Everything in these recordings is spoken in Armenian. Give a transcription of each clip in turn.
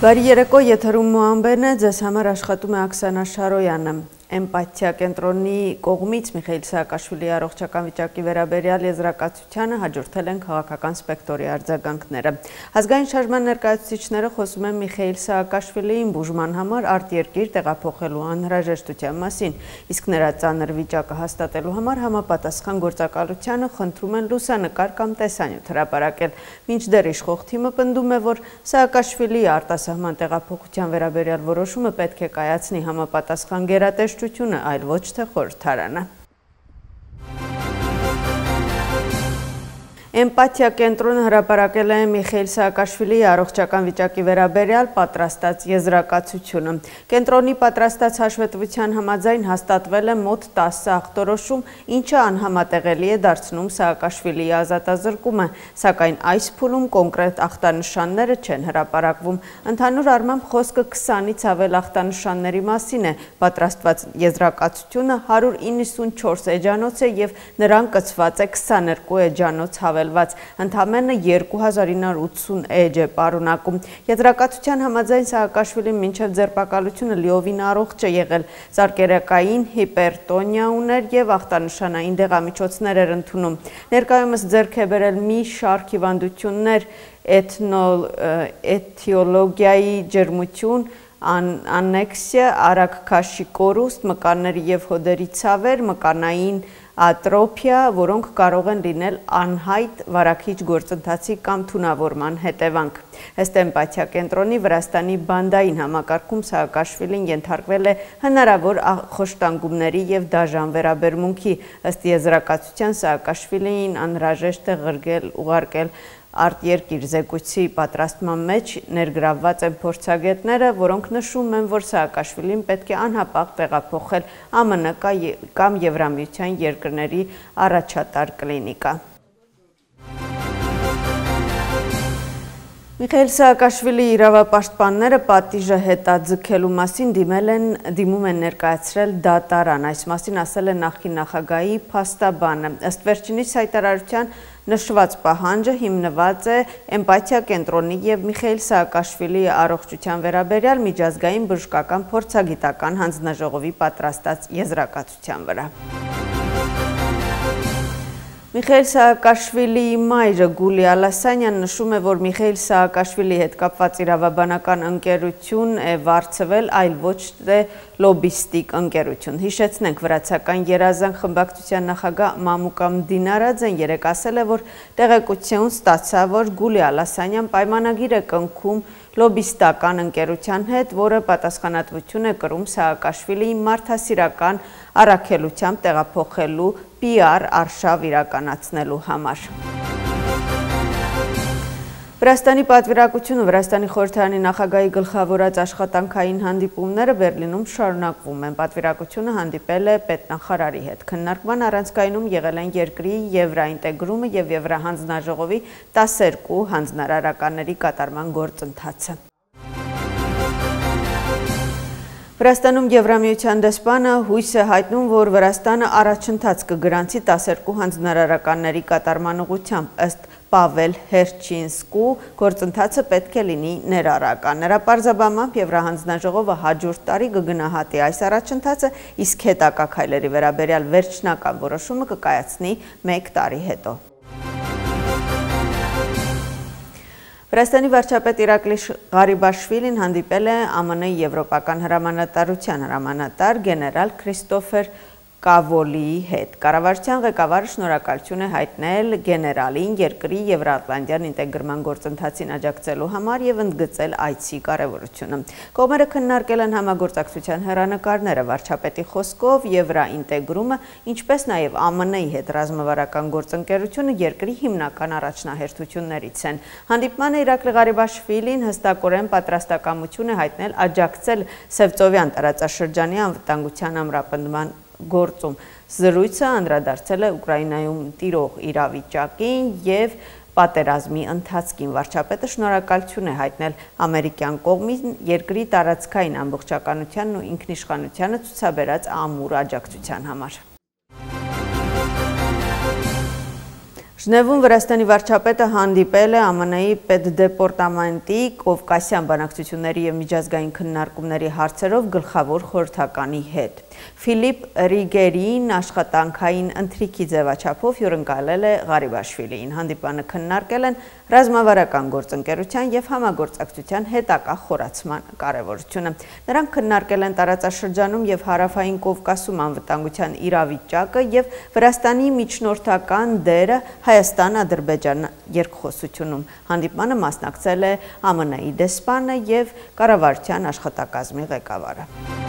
Բարի երեկո, եթերում Մոհամբերն է, ձեզ համար աշխատում է Աքսանա Շարոյանը։ Էմպաթիա կենտրոնի կողմից Միխայիլ Սահակաշվիլիի առողջական վիճակի վերաբերյալ եզրակացությանը հաջորդել են քաղաքական սպեկտրի արձագանքները։ Ազգային շարժման ներկայացուցիչները խոսում են Միխայիլ Սահակաշվիլիին բուժման համար արտերկիր տեղափոխելու անհրաժեշտության մասին, իսկ նրա ծանր վիճակը հաստատելու համար համապատասխան գործակալությանը խնդրում են լուսանկար կամ տեսանյութ հրապարակել։ Մինչդեռ իշխող թիմը պնդում է, որ Սահակաշվիլիի արտասահման տեղափոխության վերաբերյալ որոշումը պետք է կայացնի համապատասխան գերատեսչությունը, այլ ոչ թե խորհրդարանը։ Էմպաթիա կենտրոնը հրապարակել է Միխայիլ Սահակաշվիլիի առողջական վիճակի վերաբերյալ պատրաստած եզրակացությունը։ Կենտրոնի պատրաստած հաշվետվության համաձայն հաստատվել է մոտ 10 ախտորոշում, ինչը անհամատեղելի է դարձնում Սահակաշվիլիի ազատազրկումը, սակայն այս փուլում կոնկրետ ախտանշանները չեն հրապարակվում։ Ընդհանուր առմամբ խոսքը 20-ից ավել ախտանշանների մասին է։ Պատրաստված եզրակացությունը 194 էջանոց է եւ նրան կցված է 22 էջանոց Ընդամենը 2980 էջ է պարունակում։ Եզրակացության համաձայն Սահակաշվիլին մինչև ձերբակալությունը լիովին առողջ է եղել, սարկերակային հիպերտոնիա ուներ եւ ախտանշանային դեղամիջոցներ էր ընդունում։ Ներկայումս ձեռք է բերել մի շարք հիվանդություններ, էթիոլոգիայի ջերմություն, անեքսիա, արագ քաշի կորուստ, մկանների եւ հոդերի ցավեր, մկանային ատրոփիա, որոնք կարող են լինել անհայտ վարակիչ գործընթացի կամ թունավորման հետևանք։ Ըստ Էմպաթիա կենտրոնի Վրաստանի բանդային համակարգում Սահակաշվիլին ենթարկվել է հնարավոր խոշտանգումների եւ դաժան վերաբերմունքի։ Ըստ եզրակացության Սահակաշվիլին անհրաժեշտ է ուղարկել արտերկիր զեկույցի պատրաստման մեջ ներգրավված են փորձագետները, որոնք նշում են, որ Սահակաշվիլին պետք է անհապաղ տեղափոխել ԱՄՆ կամ Եվրամիության երկրների առաջատար կլինիկա։ Միխայիլ Սահակաշվիլիի իրավապաշտպանները պատիժը հետաձգելու մասին դիմում են ներկայացրել դատարան, այս մասին ասել է նախկին նախագահի փաստաբանը։ Ըստ վերջինիս հայտարարության նշված պահանջը հիմնված է Էմպաթիա կենտրոնի եւ Միխայիլ Սահակաշվիլիի առողջության վերաբերյալ միջազգային բժշկական փորձագիտական հանձնաժողովի պատրաստած եզրակացության վրա։ Միխայիլ Սահակաշվիլիի մայրը Գուլի Ալասանյան նշում է, որ Միխայիլ Սահակաշվիլիի հետ կապված իրավաբանական ընկերություն է վարձվել, այլ ոչ թե լոբիստիկ ընկերություն։ Հիշեցնենք, վրացական երազանք խմբակցության նախագահ Մամուկամ Դինարաձեն երեկ ասել է, որ տեղեկություն ստացա, որ Գուլի Ալասանյան պայմանագիր է կնքում լոբիստական ընկերության հետ, որը պատասխանատվություն է կրում Սահակաշվիլիի մարդասիրական առաքելությամբ տեղափոխելու PR արշավ իրականացնելու համար։ Վրաստանի պատվիրակությունը Վրաստանի խորհրդարանի նախագահի գլխավորած աշխատանքային հանդիպումները Բերլինում շարունակվում են։ Պատվիրակությունը հանդիպել է պետնախարարի հետ։ Քննարկման առանցքայնում եղել են երկրի եվրաինտեգրումը եւ Եվրահանձնաժողովի 12 հանձնարարականների կատարման գործընթացը։ Վրաստանում Եվրամիության դեսպանը հույս է հայտնում, որ Վրաստանը առաջընթաց կգրանցի 12 հանձնարարականների կատարման ուղղությամբ, ըստ Պավել Հերչինսկու գործընթացը պետք է լինի ներառական։ Նրա պարզաբանմամբ Եվրահանձնաժողովը հաջորդ տարի կգնահատի այս առաջընթացը, իսկ հետագա քայլերի վերաբերյալ վերջնական որոշումը կկայացնի 1 տարի հետո։ Վրաստանի վարչապետ Իրակլի Ղարիբաշվիլին հանդիպել է ԱՄՆ-ի Եվրոպական հրամանատարության հրամանատար գեներալ Քրիստոֆեր Կավոլիի հետ։ Կառավարության ղեկավարը շնորհակալություն է հայտնել գեներալին երկրի Եվրատլանտյան ինտեգրման գործընթացին աջակցելու համար եւ ընդգծել այցի կարեւորությունը։ Կողմերը քննարկել են համագործակցության հեռանկարները, վարչապետի խոսքով Եվրաինտեգրումը, ինչպես նաեւ ԱՄՆ-ի հետ ռազմավարական գործընկերությունը երկրի հիմնական առաջնահերթություններից են։ Հանդիպմանը Իրակլի Ղարիբաշվիլին հստակորեն պատրաստակամություն է հայտնել աջակցել Սևծովյան տարածաշրջանի անվտանգության ամրապնդման գործում։ Զրույցը անդրադարձել է Ուկրաինայում տիրող իրավիճակին եւ պատերազմի ընթացքին։ Վարչապետը շնորհակալություն է հայտնել ամերիկյան կողմին երկրի տարածքային ամբողջականությանն ու ինքնիշխանությանը ցուցաբերած ամուր աջակցության համար։ Ժնևում Վրաստանի վարչապետը հանդիպել է ԱՄՆ-ի պետդեպարտամենտի Կովկասյան բանակցությունների և միջազգային քննարկումների հարցերով գլխավոր խորհրդականի հետ։ Ֆիլիպ Ռիգերին աշխատանքային ընթրիքի ձևաչափով հյուրընկալել է Ղարիբաշվիլիին։ Հանդիպանը քննարկել են ռազմավարական գործընկերության և համագործակցության հետագա խորացման կարևորությունը։ Նրանք քննարկել են տարածաշրջանում և Հարավային Կովկասում անվտանգության իրավիճակը և Վրաստանի միջնորդական դերը Հայաստան-Ադրբեջան երկխոսությունում։ Հանդիպմանը մասնակցել է ԱՄՆ-ի դեսպանը և կառավարության աշխատակազմի ղեկավարը։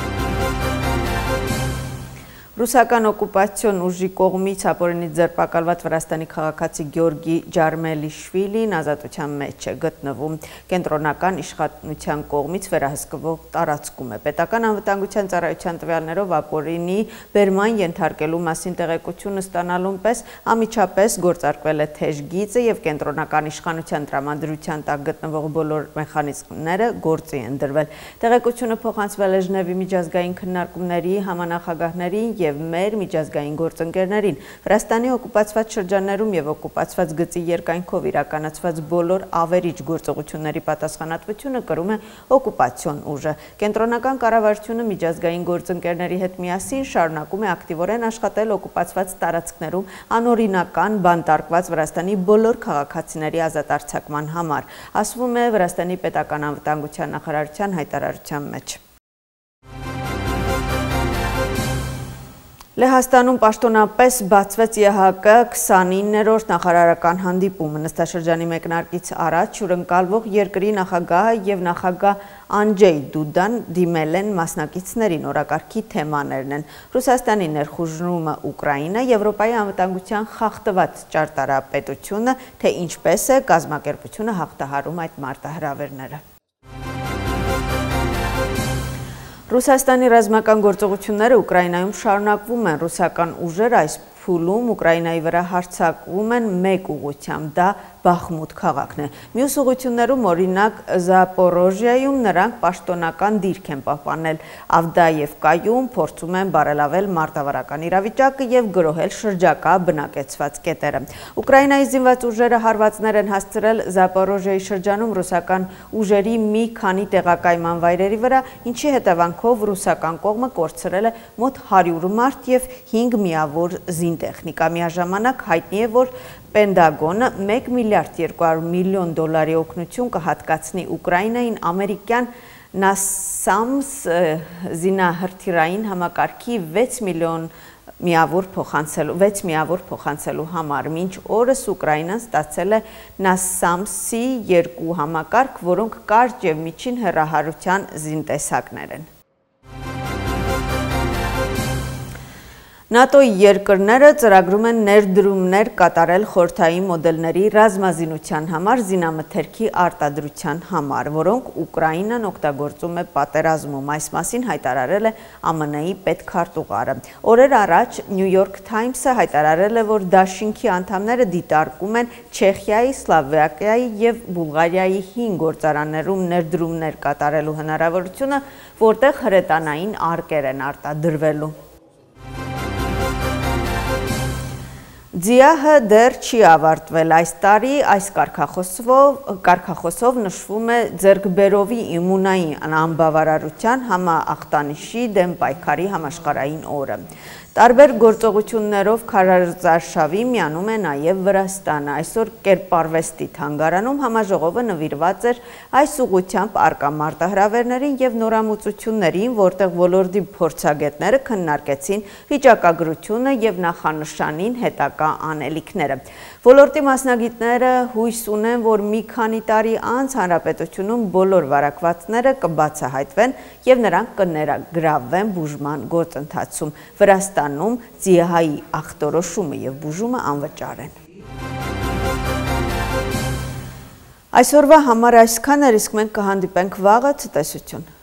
Ռուսական օկուպացիոն ուժի կողմից ապօրինից ձերբակալված Վրաստանի քաղաքացի Գյորգի Ջարմելիշվիլին ազատության մեջ է գտնվում։ Կենտրոնական իշխանության կողմից վերահսկվող տարածքում է։ Պետական անվտանգության ծառայության տվյալներով ապօրինի բերման ենթարկելու մասին տեղեկությունը ստանալուն պես անմիջապես գործարկվել է թեժ գիծը և կենտրոնական իշխանության տրամադրության տակ գտնվող բոլոր մեխանիզմները գործի են դրվել։ Տեղեկությունը փոխանցվել է Ժնևի միջազգային քննարկումների համանախագահներին և մեր միջազգային գործընկերներին։ Վրաստանի օկուպացված շրջաններում և օկուպացված գծի երկայնքով իրականացված բոլոր ավերիչ գործողությունների պատասխանատվությունը կրում է օկուպացիոն ուժը։ Կենտրոնական կառավարությունը միջազգային գործընկերների հետ միասին շարունակում է ակտիվորեն աշխատել օկուպացված տարածքներում անօրինական բանտարկված Վրաստանի բոլոր քաղաքացիների ազատ արձակման համար, ասվում է Վրաստանի պետական անվտանգության նախարարության հայտարարության մեջ։ Լեհաստանում պաշտոնապես բացվեց ԵՀԿ 29-րդ նախարարական հանդիպումը։ Նստաշրջանի մեկնարկից առաջ հյուրընկալվող երկրի նախագահը և նախագահ Անջեյ Դուդան դիմել են մասնակիցներին, օրակարգի թեմաներն են Ռուսաստանի ներխուժումը Ուկրաինա, Եվրոպայի անվտանգության խախտված ճարտարապետությունը, թե ինչպես է կազմակերպությունը հաղթահարում այդ մարտահրավերները։ Ռուսաստանի ռազմական գործողությունները Ուկրաինայում շարունակվում են։ Ռուսական ուժեր այս փուլում Ուկրաինայի վրա հարձակվում են մեկ ուղղությամբ, դա Բախմուտ քաղաքն է։ Մյուս ուղղություններում, օրինակ Զապորոժիայում, նրանք պաշտոնական դիրք են պահպանել։ Ավդայևկայում փորձում են բարելավել մարտավարական իրավիճակը և գրոհել շրջակա բնակեցված կետերը։ Ուկրաինայի զինված ուժերը հարվածներ են հասցրել Զապորոժիայի շրջանում ռուսական ուժերի մի քանի տեղակայման վայրերի վրա, ինչի հետևանքով ռուսական կողմը կորցրել է մոտ 100 մարդ և 5 միավոր զինտեխնիկա։ Միաժամանակ հայտնի է, որ Պենտագոնը $1 միլիարդ 200 միլիոն օգնություն կհատկացնի Ուկրաինային ամերիկյան NASAMS զինահրթիռային համակարգի 6 միավոր փոխանցելու համար։ Մինչ օրս Ուկրաինան ստացել է NASAMS-ի 2 համակարգ, որոնք կարճ և միջին հեռահարության զինտեսակներ են։ ՆԱՏՕ-ի երկրները ծրագրում են ներդրումներ կատարել խորհրդային մոդելների ռազմազինության համար, զինամթերքի արտադրության համար, որոնք Ուկրաինան օգտագործում է պատերազմում։ Այս մասին հայտարարել է ԱՄՆ-ի պետքարտուղարը։ Օրեր առաջ New York Times-ը հայտարարել է, որ դաշինքի անդամները դիտարկում են Չեխիայի, Սլովակիայի և Բուլղարիայի 5 գործարաններում ներդրումներ կատարելու հնարավորությունը, որտեղ հրետանային արկեր են արտադրվելու։ Ձիահը դեռ չի ավարտվել։ Այս տարի այս կարգախոսով նշվում է ձեռքբերովի իմունային անբավարարության համախտանիշի դեմ պայքարի համաշխարհային օրը։ Տարբեր գործողություններով քարազարշավի միանում է նաև Վրաստանը։ Այսօր Կերպարվեստի թանգարանում համաժողովը նվիրված էր այս ուղղությամբ առկա մարտահրավերներին և նորամուծություններին, որտեղ ոլորտի փորձագետները քննարկեցին վիճակագրությունը և նախանշանին հետագա անելիքները։ Ոլորտի մասնագետները հույս ունեն, որ մի քանի տարի անց հանրապետությունում բոլոր վարակվածները կբացահայտվեն և նրանք կներգրավվեն բուժման գործընթացում։ Վրաստանում ձիահայի ախտորոշումը և բուժումը անվճար են։ Այսօրվա համար այսքանը, իսկ մենք կհանդիպենք վաղը, ցտեսություն։